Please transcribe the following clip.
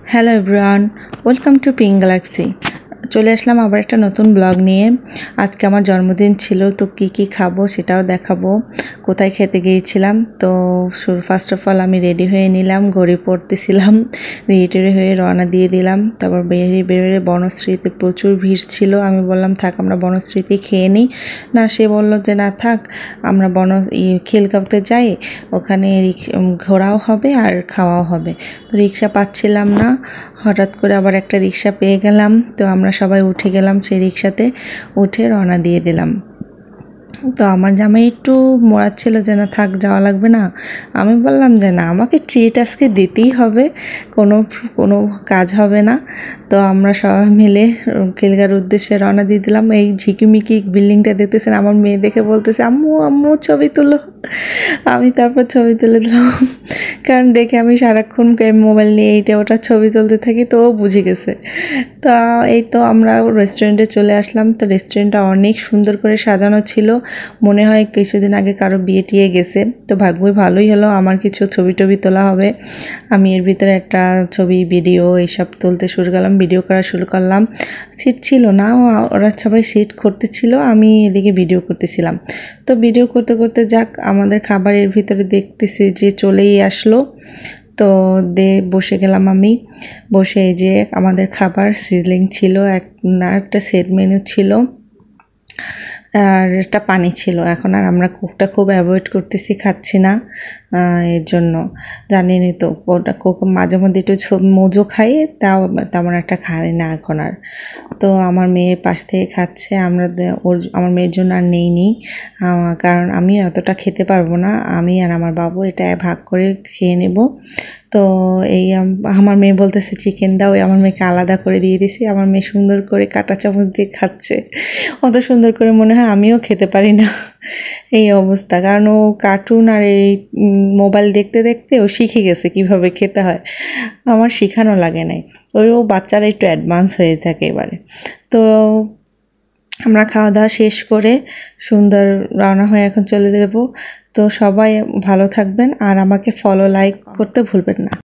Hello everyone, welcome to Pink Galaxy. চলে আসলাম আবার একটা নতুন ব্লগ নিয়ে। আজকে আমার জন্মদিন ছিল, তো কি খাবো সেটাও দেখাবো, কোথায় খেতে গিয়েছিলাম। তো ফার্স্ট অফ অল আমি রেডি হয়ে নিলাম, ঘড়ি পড়তেছিলাম, রেডি হয়ে রওনা দিয়ে দিলাম। তারপর বেরিয়ে বনশ্রীতে প্রচুর ভিড় ছিল। আমি বললাম থাক আমরা বনশ্রীতে খেয়ে নিই। না, সে বললো যে না থাক, আমরা খিলগাঁওতে যাই, ওখানে ঘোরাও হবে আর খাওয়াও হবে। তো রিক্সা পাচ্ছিলাম না, হঠাৎ করে আবার একটা রিক্সা পেয়ে গেলাম। তো আমরা সবাই উঠে গেলাম, সেই রিক্সাতে উঠে রওনা দিয়ে দিলাম। তো আমার জামাই একটু মোড়াচ্ছিল যে না থাক, যাওয়া লাগবে না। আমি বললাম যে না, আমাকে ট্রিট আজকে দিতেই হবে, কোনো কাজ হবে না। তো আমরা সবাই মিলে খিলগাঁওর উদ্দেশ্যে রওনা দিয়ে দিলাম। এই ঝিকিমিকি বিল্ডিংটা দেখতেছেন, আমার মেয়ে দেখে বলতেছে আম্মু আম্মু ছবি তুলো। আমি তারপর ছবি তুলে দিলাম, কারণ দেখে আমি সারাক্ষণ মোবাইল নিয়ে এইটা ওটা ছবি তুলতে থাকি, তো ও বুঝে গেছে। তো এই তো আমরা রেস্টুরেন্টে চলে আসলাম। তো রেস্টুরেন্টটা অনেক সুন্দর করে সাজানো ছিল, মনে হয় কিছুদিন আগে কারো বিয়ে টিয়ে গেছে। তো ভাগ্যই ভালোই হলো, আমার কিছু ছবি টবি তোলা হবে। আমি এর ভিতরে একটা ছবি ভিডিও এইসব তুলতে শুরু করলাম, ভিডিও করা শুরু করলাম। সিট ছিল না, ওরা সবাই সিট করতেছিল, আমি এদিকে ভিডিও করতেছিলাম। তো ভিডিও করতে করতে যাক, আমাদের খাবারের ভিতরে দেখতেছি যে চলেই আসলো। তো বসে গেলাম। আমি বসে এই যে আমাদের খাবার সিজলিং ছিল, একটা সেট মেনু ছিল আর একটা পানি ছিল। এখন আর আমরা কোকটা খুব অ্যাভয়েড করতেছি, খাচ্ছি না। এর জন্য জানিনি তো, ওটা কোক মাঝে মধ্যে একটু মজো খাই, তাও তেমন একটা খাই না এখন আর। তো আমার মেয়ের পাশ থেকে খাচ্ছে, আমার মেয়ের জন্য আর নেই, কারণ আমি অতটা খেতে পারবো না। আমি আর আমার বাবু এটা ভাগ করে খেয়ে নেব। তো এই আমার মেয়ে বলতেছে চিকেন দাও, আমার মেয়েকে আলাদা করে দিয়ে দিছি। আমার মেয়ে সুন্দর করে কাঁটা চামচ দিয়ে খাচ্ছে, অত সুন্দর করে মনে হয় আমিও খেতে পারি না। এই অবস্থা, কারণ ও কার্টুন আর এই মোবাইল দেখতে দেখতে ও শিখে গেছে কিভাবে খেতে হয়, আমার শেখানো লাগে নাই। ও বাচ্চারা একটু অ্যাডভান্স হয়ে থাকে এবারে। তো আমরা খাওয়া দাওয়া শেষ করে সুন্দর রওনা হয়ে এখন চলে যাব। তো সবাই ভালো থাকবেন আর আমাকে ফলো লাইক করতে ভুলবেন না।